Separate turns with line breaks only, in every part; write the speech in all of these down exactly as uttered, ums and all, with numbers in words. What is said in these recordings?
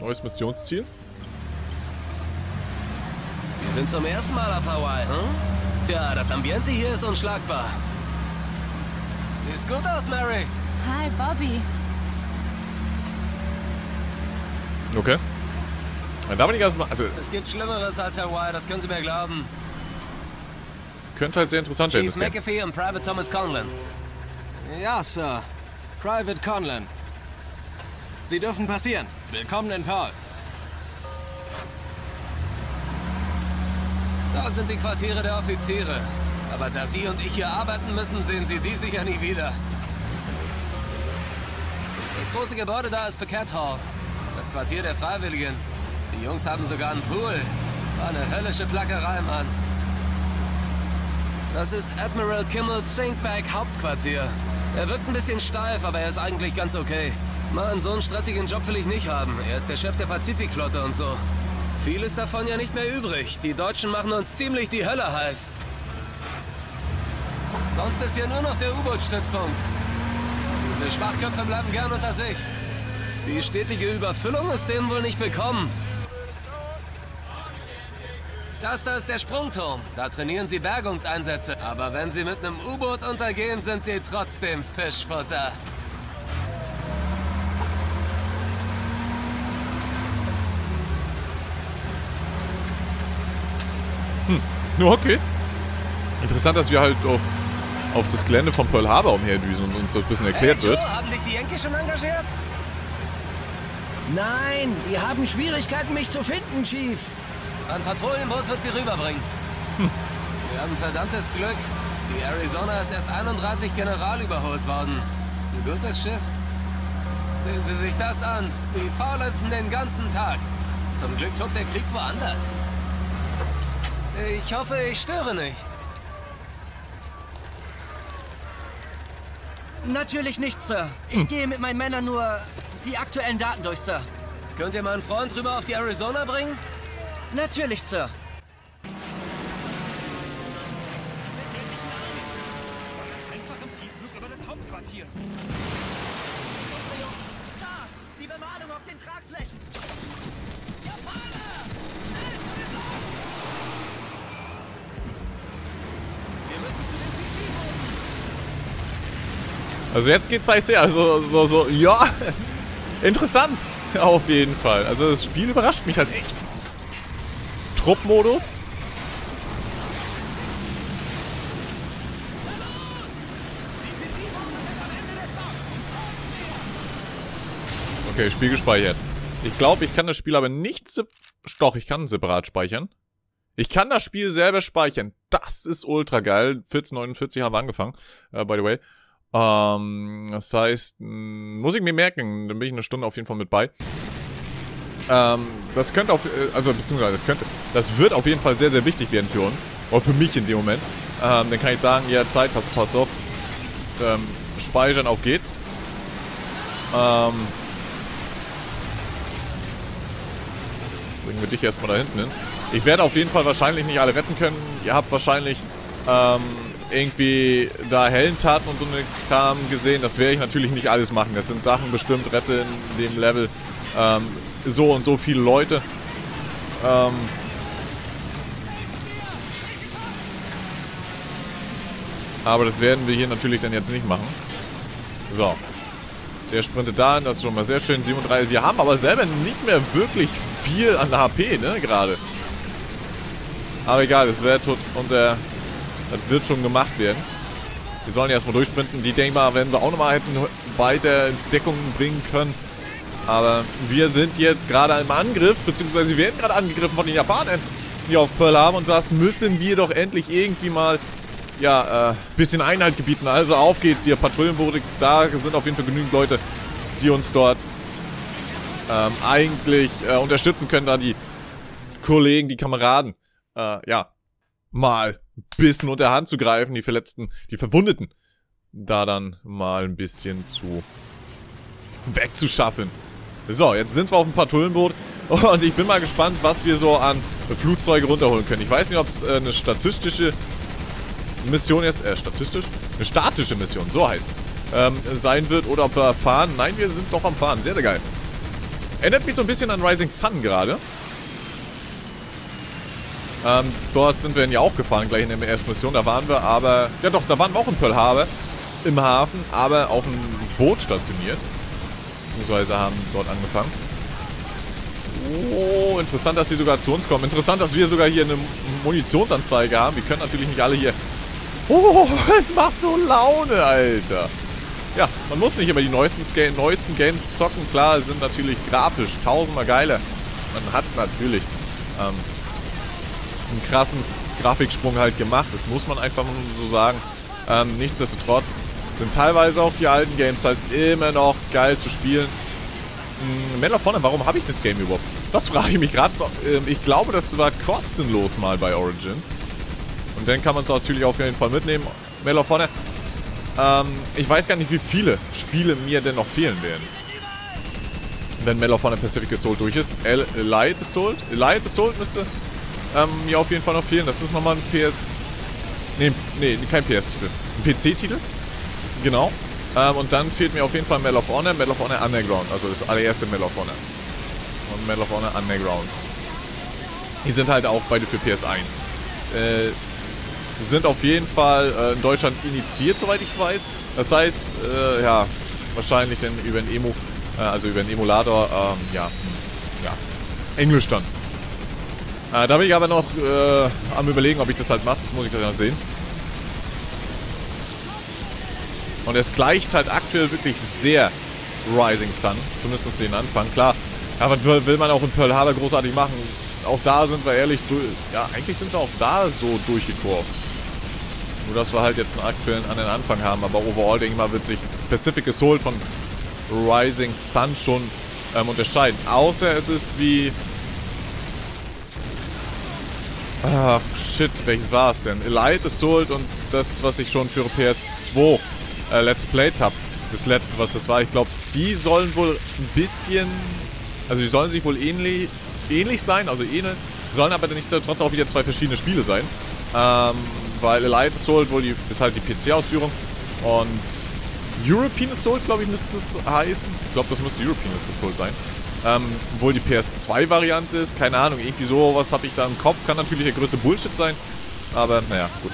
Neues Missionsziel.
Sie sind zum ersten Mal auf Hawaii, hm? Tja, das Ambiente hier ist unschlagbar. Siehst gut aus, Mary.
Hi, Bobby.
Okay. Ja, da bin ich erstmal. Also,
es gibt Schlimmeres als Hawaii, das können Sie mir glauben.
Könnte halt sehr interessant werden.
Chief McAfee und Private Thomas Conlon.
Ja, Sir. Private Conlon. Sie dürfen passieren. Willkommen in Pearl.
Da sind die Quartiere der Offiziere. Aber da Sie und ich hier arbeiten müssen, sehen Sie die sicher nie wieder. Das große Gebäude da ist Paquette Hall. Das Quartier der Freiwilligen. Die Jungs haben sogar einen Pool. War eine höllische Plackerei, Mann. Das ist Admiral Kimmel's Stinkbag Hauptquartier. Er wirkt ein bisschen steif, aber er ist eigentlich ganz okay. Mann, so einen stressigen Job will ich nicht haben. Er ist der Chef der Pazifikflotte und so. Viel ist davon ja nicht mehr übrig. Die Deutschen machen uns ziemlich die Hölle heiß. Sonst ist hier nur noch der U-Boot-Stützpunkt. Diese Schwachköpfe bleiben gern unter sich. Die stetige Überfüllung ist denen wohl nicht bekommen. Das da ist der Sprungturm. Da trainieren sie Bergungseinsätze. Aber wenn sie mit einem U-Boot untergehen, sind sie trotzdem Fischfutter.
Hm, okay. Interessant, dass wir halt auf, auf das Gelände von Pearl Harbor umherdüsen und uns das ein bisschen erklärt
hey, Joe,
wird.
Haben dich die Yankee schon engagiert?
Nein, die haben Schwierigkeiten, mich zu finden, Chief.
Ein Patrouillenboot wird sie rüberbringen.
Hm.
Wir haben verdammtes Glück. Die Arizona ist erst einunddreißig General überholt worden. Ein gutes Schiff. Sehen Sie sich das an. Die faulenzen den ganzen Tag. Zum Glück tobt der Krieg woanders. Ich hoffe, ich störe nicht.
Natürlich nicht, Sir. Ich hm. gehe mit meinen Männern nur die aktuellen Daten durch, Sir.
Könnt ihr meinen Freund rüber auf die Arizona bringen?
Natürlich, Sir.
Einfach im Tiefflug über das Hauptquartier.
Da! Die Bemalung auf den Tragflächen! Japaner!
Wir müssen zu den P T-Booten.
Also jetzt geht's heiß her. Also so, so, ja. Interessant. Auf jeden Fall. Also das Spiel überrascht mich halt echt. Truppmodus. Okay, Spiel gespeichert. Ich glaube, ich kann das Spiel aber nicht... Doch, ich kann separat speichern. Ich kann das Spiel selber speichern. Das ist ultra geil. vierzehn neunundvierzig haben wir angefangen. Uh, by the way. Ähm, das heißt, mh, muss ich mir merken. Dann bin ich eine Stunde auf jeden Fall mit bei. Ähm, das könnte auf... Also, beziehungsweise, das könnte... Das wird auf jeden Fall sehr, sehr wichtig werden für uns. Oder für mich in dem Moment. Ähm, dann kann ich sagen, ja, Zeit hast, pass auf. Ähm, speichern, auf geht's. Ähm... Bringen wir dich erstmal da hinten hin. Ich werde auf jeden Fall wahrscheinlich nicht alle retten können. Ihr habt wahrscheinlich ähm, irgendwie da Heldentaten und so eine Kram gesehen. Das werde ich natürlich nicht alles machen. Das sind Sachen bestimmt, rette in dem Level ähm, so und so viele Leute. Ähm, aber das werden wir hier natürlich dann jetzt nicht machen. So. Der sprintet dahin, das ist schon mal sehr schön. siebenunddreißig. Wir haben aber selber nicht mehr wirklich viel an H P, ne, gerade. Aber egal, das wird unser... Das wird schon gemacht werden. Wir sollen erstmal durchsprinten. Die denkbar werden wir auch nochmal hätten weiter in Deckung bringen können. Aber wir sind jetzt gerade im Angriff, beziehungsweise wir werden gerade angegriffen von den Japanern, die auf Pearl haben. Und das müssen wir doch endlich irgendwie mal, ja, äh, bisschen Einhalt gebieten. Also auf geht's hier, Patrouillenboote. Da sind auf jeden Fall genügend Leute, die uns dort ähm, eigentlich äh, unterstützen können. Da die Kollegen, die Kameraden, äh, ja, mal ein bisschen unter Hand zu greifen, die Verletzten, die Verwundeten, da dann mal ein bisschen zu wegzuschaffen. So, jetzt sind wir auf dem Patrouillenboot und ich bin mal gespannt, was wir so an Flugzeuge runterholen können. Ich weiß nicht, ob es äh, eine statistische Mission jetzt, äh, statistisch? Eine statische Mission, so heißt es, ähm, sein wird oder ob wir fahren. Nein, wir sind doch am Fahren. Sehr, sehr geil. Erinnert mich so ein bisschen an Rising Sun gerade. Ähm, dort sind wir ja auch gefahren, gleich in der ersten Mission. Da waren wir aber... Ja doch, da waren wir auch in Pearl Harbor. Im Hafen, aber auf einem Boot stationiert. Beziehungsweise haben dort angefangen. Oh, interessant, dass sie sogar zu uns kommen. Interessant, dass wir sogar hier eine Munitionsanzeige haben. Wir können natürlich nicht alle hier... Oh, es macht so Laune, Alter. Ja, man muss nicht immer die neuesten, neuesten Games zocken. Klar, sind natürlich grafisch tausendmal geiler. Man hat natürlich ähm, einen krassen Grafiksprung halt gemacht. Das muss man einfach nur so sagen. Ähm, nichtsdestotrotz sind teilweise auch die alten Games halt immer noch geil zu spielen. Hm, Medal of Honor, warum habe ich das Game überhaupt? Das frage ich mich gerade. Ähm, ich glaube, das war kostenlos mal bei Origin. Und dann kann man es natürlich auf jeden Fall mitnehmen. Medal of Honor. Ähm, ich weiß gar nicht, wie viele Spiele mir denn noch fehlen werden. Wenn Medal of Honor Pacific Assault durch ist. Elite Assault? Elite Assault müsste ähm, mir auf jeden Fall noch fehlen. Das ist nochmal ein P S... Nee, nee, kein P S-Titel. Ein P C-Titel. Genau. Ähm, und dann fehlt mir auf jeden Fall Medal of Honor. Medal of Honor Underground. Also das allererste Medal of Honor. Und Medal of Honor Underground. Die sind halt auch beide für P S eins. Äh... Sind auf jeden Fall äh, in Deutschland initiiert, soweit ich es weiß. Das heißt, äh, ja, wahrscheinlich dann über einen Emo, äh, also über einen Emulator, ähm, ja, ja, Englisch dann. Äh, da bin ich aber noch äh, am Überlegen, ob ich das halt mache. Das muss ich dann sehen. Und es gleicht halt aktuell wirklich sehr Rising Sun, zumindest den Anfang. Klar, ja, was will, will man auch in Pearl Harbor großartig machen? Auch da sind wir ehrlich, ja, eigentlich sind wir auch da so durchgekurvt. Nur, dass wir halt jetzt einen aktuellen an den Anfang haben. Aber overall, denke ich mal, wird sich Pacific Assault von Rising Sun schon ähm, unterscheiden. Außer es ist wie... Ach, shit, welches war es denn? Elite Assault und das, was ich schon für P S zwei äh, Let's Played habe. Das letzte, was das war. Ich glaube, die sollen wohl ein bisschen... Also, die sollen sich wohl ähnlich... ähnlich sein, also ähneln, sollen aber nichtsdestotrotz auch wieder zwei verschiedene Spiele sein. Ähm, weil Elite Assault wohl die, ist halt die P C-Ausführung und European Assault, glaube ich, müsste es heißen. Ich glaube, das müsste European Assault sein. Ähm, wohl die P S zwei Variante ist, keine Ahnung, irgendwie sowas habe ich da im Kopf. Kann natürlich der größte Bullshit sein, aber naja, gut.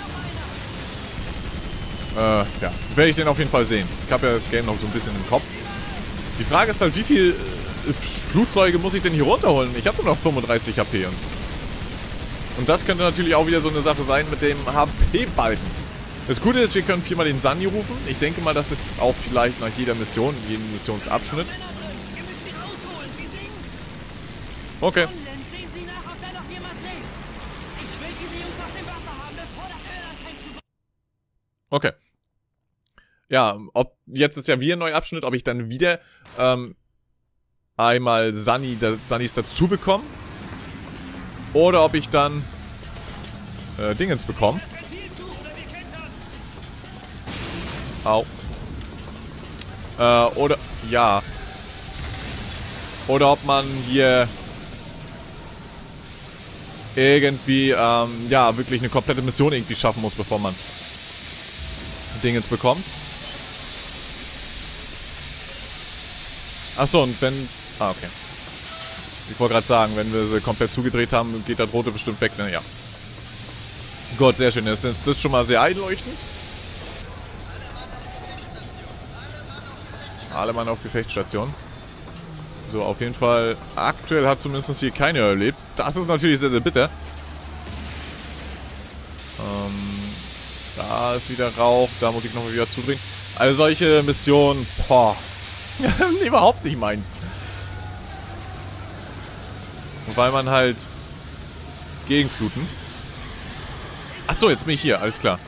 Äh, ja, werde ich den auf jeden Fall sehen. Ich habe ja das Game noch so ein bisschen im Kopf. Die Frage ist halt, wie viel Flugzeuge muss ich denn hier runterholen? Ich habe nur noch fünfunddreißig H P. Und, und das könnte natürlich auch wieder so eine Sache sein mit dem H P-Balken. Das Gute ist, wir können viermal den Sunny rufen. Ich denke mal, dass das auch vielleicht nach jeder Mission, jedem Missionsabschnitt. Okay. Okay. Ja, ob jetzt ist ja wieder ein neuer Abschnitt, ob ich dann wieder ähm, einmal Sunny, da, Sunnys dazu bekomme. Oder ob ich dann äh, Dingens bekomme. Au. Äh, oder, ja. Oder ob man hier irgendwie, ähm, ja, wirklich eine komplette Mission irgendwie schaffen muss, bevor man Dingens bekommt. Achso, und wenn... Ah, okay. Ich wollte gerade sagen, wenn wir sie komplett zugedreht haben, geht das Rote bestimmt weg. Ne? Ja. Gut, sehr schön. Das ist das schon mal sehr einleuchtend. Alle Mann auf Gefechtsstation. So, auf jeden Fall. Aktuell hat zumindest hier keiner erlebt. Das ist natürlich sehr, sehr bitter. Ähm, da ist wieder Rauch. Da muss ich nochmal wieder zudrehen. Also solche Missionen, boah. Überhaupt nicht meins. Weil man halt Gegenfluten. Achso, jetzt bin ich hier, alles klar.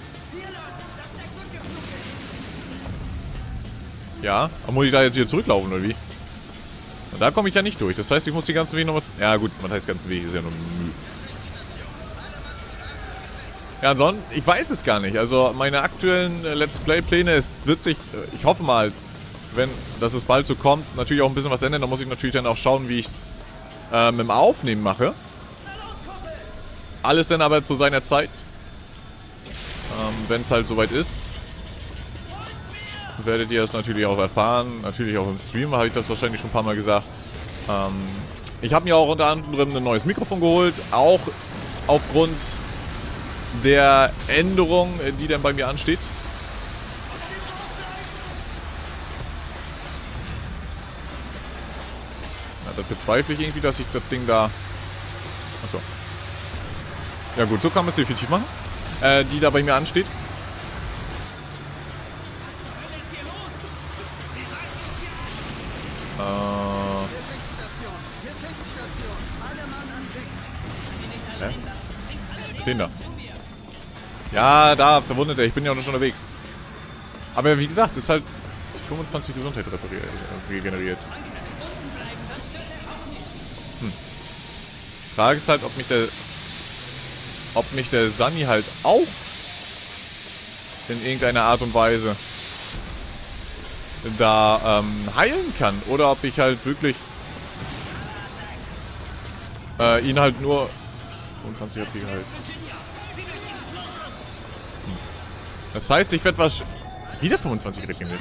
Ja, aber muss ich da jetzt wieder zurücklaufen, oder wie? Und da komme ich ja nicht durch. Das heißt, ich muss die ganzen Wege nochmal... Ja gut, man heißt ganzen Weg, ist ja nur Mühe. Ja, ansonsten, ich weiß es gar nicht. Also meine aktuellen äh, Let's Play-Pläne, es wird sich, äh, ich hoffe mal, wenn, dass es bald so kommt, natürlich auch ein bisschen was ändern. Da muss ich natürlich dann auch schauen, wie ich es äh, mit dem Aufnehmen mache. Alles dann aber zu seiner Zeit. Ähm, wenn es halt soweit ist. Werdet ihr das natürlich auch erfahren. Natürlich auch im Stream, habe ich das wahrscheinlich schon ein paar Mal gesagt. Ähm, ich habe mir auch unter anderem ein neues Mikrofon geholt. Auch aufgrund der Änderung, die dann bei mir ansteht. Na, das bezweifle ich irgendwie, dass ich das Ding da... Achso. Ja gut, so kann man es definitiv machen. Äh, die da bei mir ansteht. Äh... Hä? Den da. Ja, da, verwundet er. Ich bin ja auch noch schon unterwegs. Aber wie gesagt, ist halt fünfundzwanzig Gesundheit repariert, regeneriert. Hm. Frage ist halt, ob mich der... Ob mich der Sunny halt auch in irgendeiner Art und Weise da ähm, heilen kann. Oder ob ich halt wirklich äh, ihn halt nur fünfundzwanzig H P halt. Hm. Das heißt, ich werde was... Wieder fünfundzwanzig regeneriert.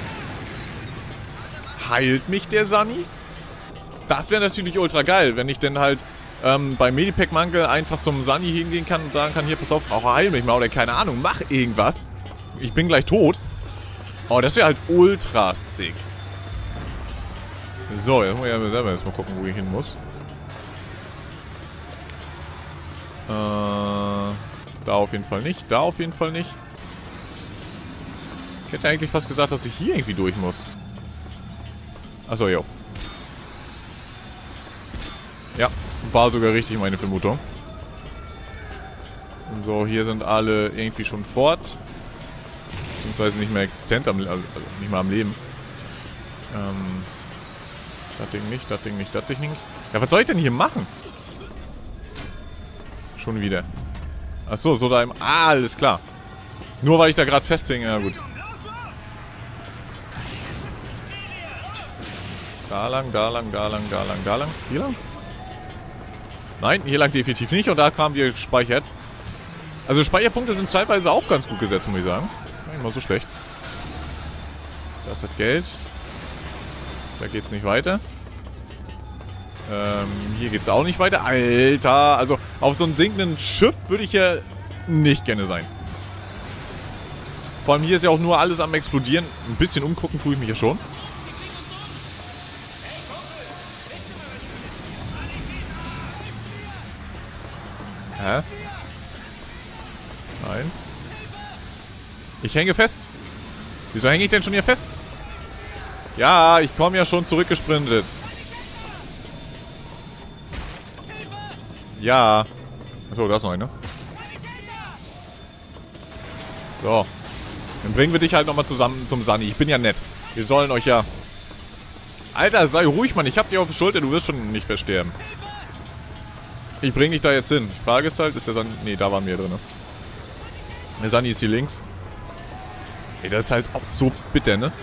Heilt mich der Sunny? Das wäre natürlich ultra geil, wenn ich denn halt ähm, beim Medipack-Mangel einfach zum Sunny hingehen kann und sagen kann, hier, pass auf, auch heil mich mal oder keine Ahnung, mach irgendwas. Ich bin gleich tot. Oh, das wäre halt ultra sick. So, jetzt muss ich ja selber jetzt mal gucken, wo ich hin muss. Äh, da auf jeden Fall nicht, da auf jeden Fall nicht. Ich hätte eigentlich fast gesagt, dass ich hier irgendwie durch muss. Achso, jo. Ja, war sogar richtig meine Vermutung. So, hier sind alle irgendwie schon fort. Beziehungsweise nicht mehr existent, am, also nicht mehr am Leben. Ähm, das Ding nicht, das Ding nicht, das Ding nicht. Ja, was soll ich denn hier machen? Schon wieder. Achso, so da im... Ah, alles klar. Nur weil ich da gerade festhänge, ja gut. Da lang, da lang, da lang, da lang, da lang. Hier lang? Nein, hier lang definitiv nicht. Und da kam die gespeichert. Also Speicherpunkte sind zeitweise auch ganz gut gesetzt, muss ich sagen. Nicht mal so schlecht. Das hat Geld. Da geht's nicht weiter. Ähm, hier geht's auch nicht weiter. Alter, also auf so einem sinkenden Schiff würde ich ja nicht gerne sein. Vor allem hier ist ja auch nur alles am explodieren. Ein bisschen umgucken tue ich mich ja schon. Hä? Nein. Ich hänge fest. Wieso hänge ich denn schon hier fest? Ja, ich komme ja schon zurückgesprintet. Ja. Achso, da ist noch eine. So. Dann bringen wir dich halt nochmal zusammen zum Sunny. Ich bin ja nett. Wir sollen euch ja... Alter, sei ruhig, Mann. Ich hab dich auf der Schulter. Du wirst schon nicht versterben. Ich bring dich da jetzt hin. Die Frage ist halt, ist der Sunny... Ne, da waren wir drin. Der Sunny ist hier links. Ey, das ist halt auch so bitter, ne?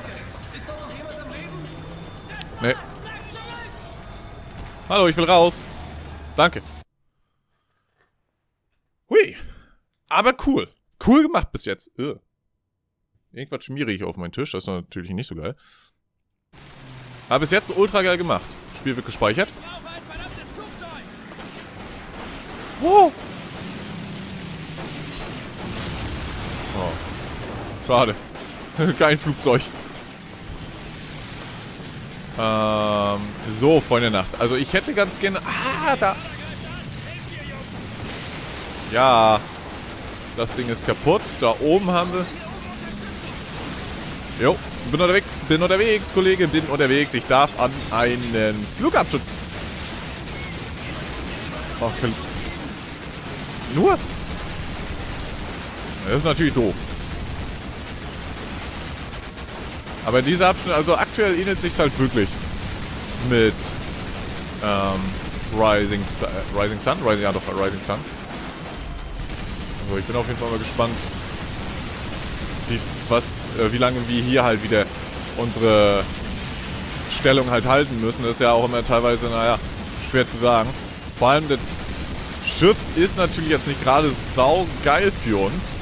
Ne. Hallo, ich will raus. Danke. Hui. Aber cool. Cool gemacht bis jetzt. Ugh. Irgendwas schmiere ich auf meinen Tisch. Das ist natürlich nicht so geil. Aber bis jetzt ultra geil gemacht. Spiel wird gespeichert. Oh. Oh. Schade. Kein Flugzeug. Ähm, so, Freunde Nacht. Also ich hätte ganz gerne... Ah, da... Ja. Das Ding ist kaputt. Da oben haben wir... Jo, bin unterwegs. Bin unterwegs, Kollege. Bin unterwegs. Ich darf an einen Flugabschutz. Oh, nur? Das ist natürlich doof. Aber dieser Abschnitt, also aktuell ähnelt sich halt wirklich mit ähm, Rising, uh, Rising Sun. Rising, ja doch, Rising Sun. Also ich bin auf jeden Fall mal gespannt, wie, was, äh, wie lange wir hier halt wieder unsere Stellung halt halten müssen. Das ist ja auch immer teilweise, naja, schwer zu sagen. Vor allem das Schiff ist natürlich jetzt nicht gerade saugeil für uns.